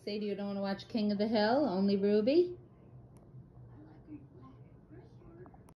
Sadie, you don't want to watch King of the Hill, only Ruby?